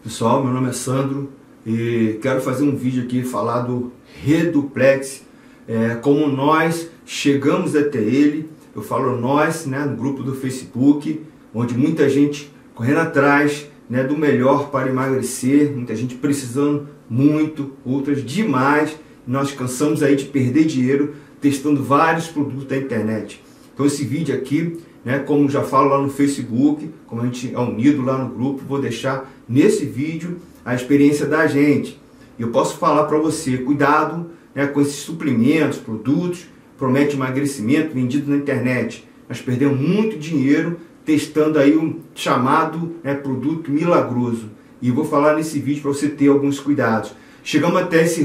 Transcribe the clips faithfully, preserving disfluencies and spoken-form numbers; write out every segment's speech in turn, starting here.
Pessoal, meu nome é Sandro e quero fazer um vídeo aqui falar do Reduplex, é, como nós chegamos até ele. Eu falo nós, né, no grupo do Facebook, onde muita gente correndo atrás, né, do melhor para emagrecer, muita gente precisando muito, outras demais. Nós cansamos aí de perder dinheiro testando vários produtos da internet. Então esse vídeo aqui, né, como já falo lá no Facebook, como a gente é unido lá no grupo, vou deixar nesse vídeo a experiência da gente. Eu posso falar para você, cuidado, né, com esses suplementos, produtos, promete emagrecimento vendido na internet. Nós perdemos muito dinheiro testando aí um chamado, né, produto milagroso. E eu vou falar nesse vídeo para você ter alguns cuidados. Chegamos até esse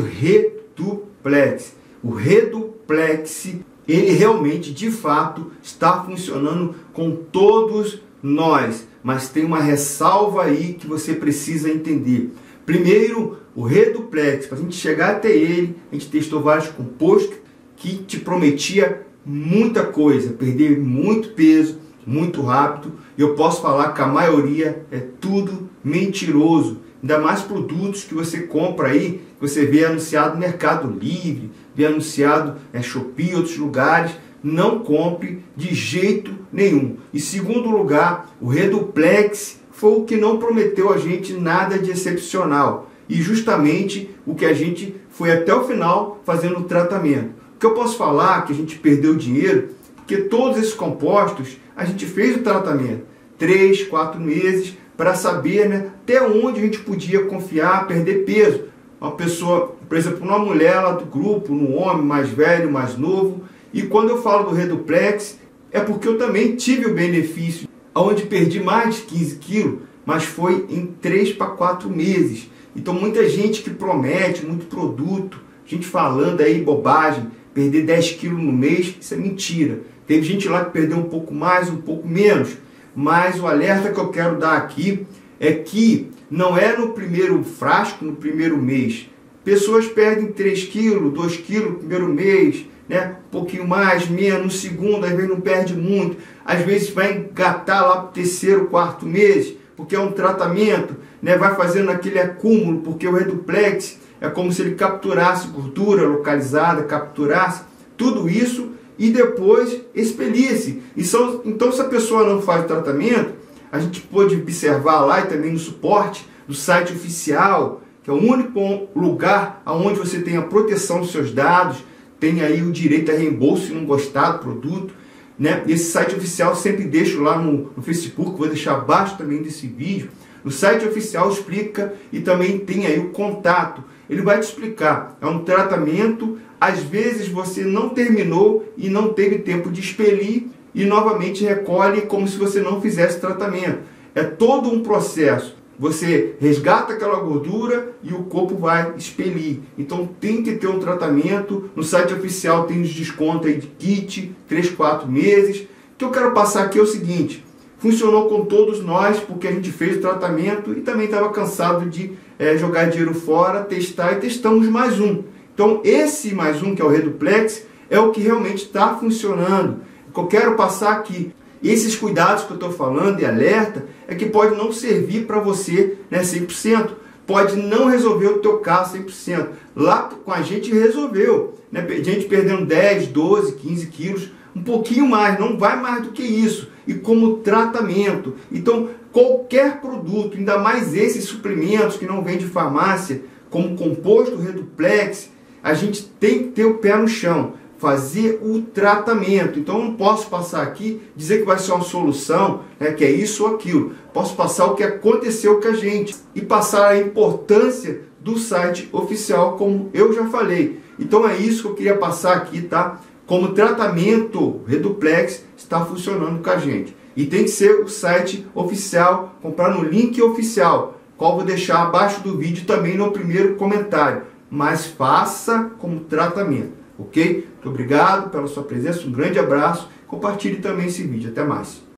Reduplex. O Reduplex, ele realmente, de fato, está funcionando com todos nós. Mas tem uma ressalva aí que você precisa entender. Primeiro, o Reduplex, para a gente chegar até ele, a gente testou vários compostos que te prometia muita coisa, perder muito peso, muito rápido. E eu posso falar que a maioria é tudo mentiroso. Ainda mais produtos que você compra aí, que você vê anunciado no Mercado Livre, vê anunciado é, Shopee e outros lugares. Não compre de jeito nenhum. E segundo lugar, o Reduplex foi o que não prometeu a gente nada de excepcional. E justamente o que a gente foi até o final fazendo o tratamento. O que eu posso falar que a gente perdeu dinheiro, porque todos esses compostos a gente fez o tratamento. Três, quatro meses para saber, né, até onde a gente podia confiar, perder peso. Uma pessoa, por exemplo, uma mulher lá do grupo, um homem mais velho, mais novo. E quando eu falo do Reduplex, é porque eu também tive o benefício, onde perdi mais de quinze quilos, mas foi em três para quatro meses. Então muita gente que promete muito produto, gente falando aí bobagem, perder dez quilos no mês, isso é mentira. Teve gente lá que perdeu um pouco mais, um pouco menos, mas o alerta que eu quero dar aqui é que não é no primeiro frasco, no primeiro mês. Pessoas perdem três quilos, dois quilos no primeiro mês, né? Um pouquinho mais, menos, no segundo, às vezes não perde muito, às vezes vai engatar lá para o terceiro, quarto mês, porque é um tratamento, né? Vai fazendo aquele acúmulo, porque o Reduplex é como se ele capturasse gordura localizada, capturasse tudo isso e depois expelisse. E são, então, se a pessoa não faz o tratamento, a gente pode observar lá e também no suporte do site oficial, que é o único lugar onde você tem a proteção dos seus dados, tem aí o direito a reembolso se não gostar do produto, né? Esse site oficial sempre deixo lá no, no Facebook, vou deixar abaixo também desse vídeo. No site oficial explica e também tem aí o contato. Ele vai te explicar, é um tratamento, às vezes você não terminou e não teve tempo de expelir e novamente recolhe como se você não fizesse tratamento. É todo um processo. Você resgata aquela gordura e o corpo vai expelir. Então tem que ter um tratamento. No site oficial tem os descontos aí de kit, três, quatro meses. O que eu quero passar aqui é o seguinte: funcionou com todos nós, porque a gente fez o tratamento e também estava cansado de é, jogar dinheiro fora, testar e testamos mais um. Então esse mais um, que é o Reduplex, é o que realmente está funcionando. O que eu quero passar aqui, esses cuidados que eu estou falando e alerta, é que pode não servir para você, né, cem por cento. Pode não resolver o teu caso cem por cento. Lá com a gente resolveu. Né? Gente perdendo dez, doze, quinze quilos, um pouquinho mais, não vai mais do que isso. E como tratamento. Então, qualquer produto, ainda mais esses suplementos que não vêm de farmácia, como composto Reduplex, a gente tem que ter o pé no chão, fazer o tratamento. Então eu não posso passar aqui, dizer que vai ser uma solução, né, que é isso ou aquilo. Posso passar o que aconteceu com a gente e passar a importância do site oficial, como eu já falei. Então é isso que eu queria passar aqui, tá? Como tratamento, Reduplex está funcionando com a gente. E tem que ser o site oficial, comprar no link oficial, qual vou deixar abaixo do vídeo também no primeiro comentário. Mas faça como tratamento, ok? Muito obrigado pela sua presença, um grande abraço. Compartilhe também esse vídeo. Até mais.